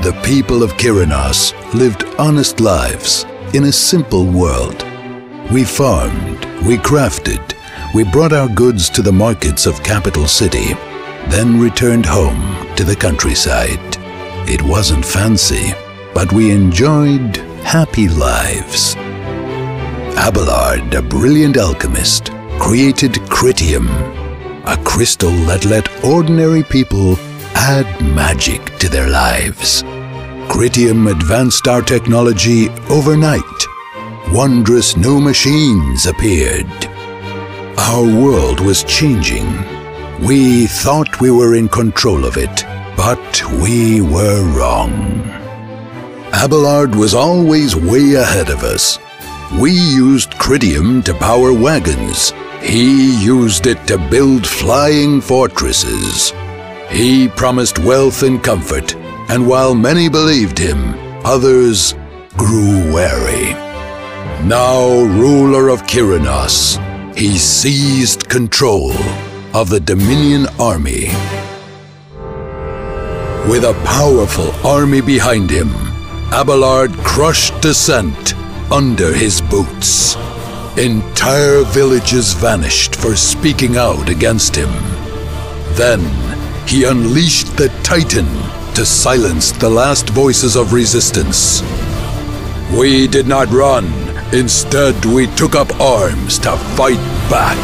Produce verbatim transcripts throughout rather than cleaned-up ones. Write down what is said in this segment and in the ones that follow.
The people of Kyranos lived honest lives in a simple world. We farmed, we crafted, we brought our goods to the markets of Capital City, then returned home to the countryside. It wasn't fancy, but we enjoyed happy lives. Abelard, a brilliant alchemist, created Critium, a crystal that let ordinary people add magic to their lives. Critium advanced our technology overnight. Wondrous new machines appeared. Our world was changing. We thought we were in control of it, but we were wrong. Abelard was always way ahead of us. We used Critium to power wagons. He used it to build flying fortresses. He promised wealth and comfort, and while many believed him, others grew wary. Now ruler of Kyranos, he seized control of the Dominion army. With a powerful army behind him, Abelard crushed dissent under his boots. Entire villages vanished for speaking out against him. Then he unleashed the Titan to silence the last voices of resistance. We did not run. Instead, we took up arms to fight back.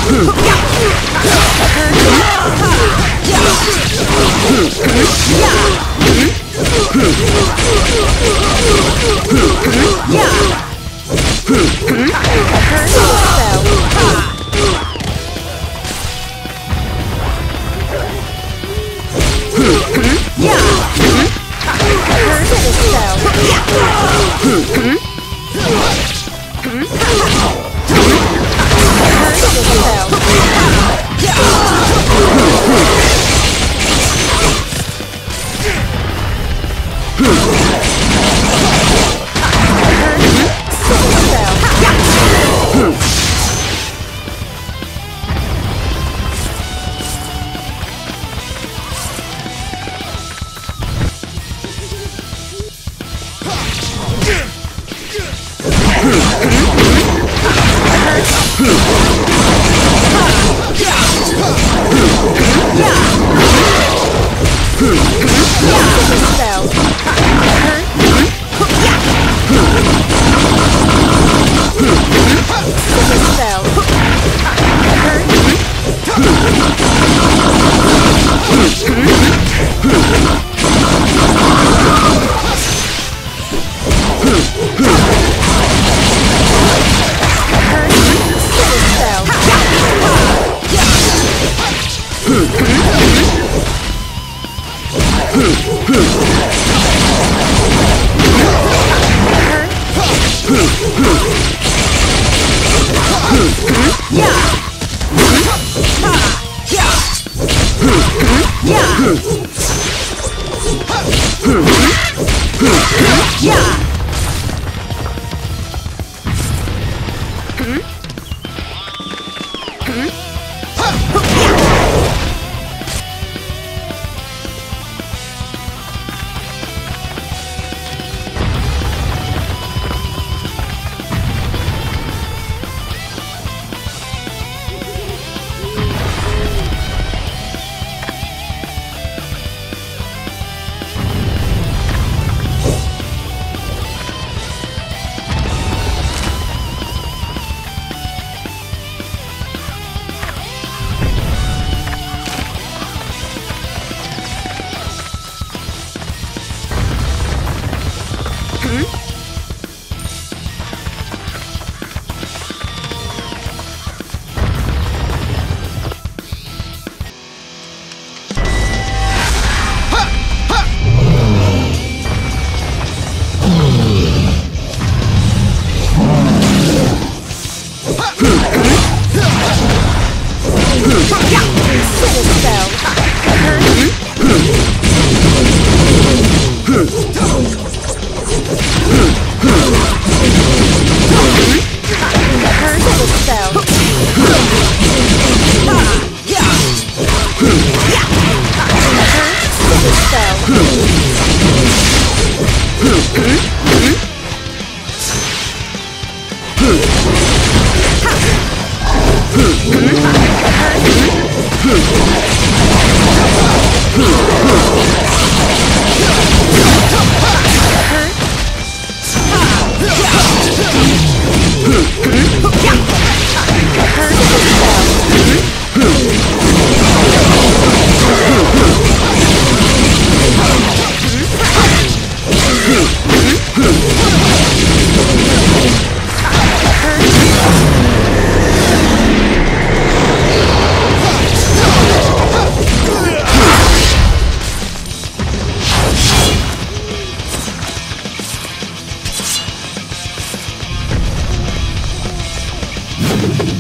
You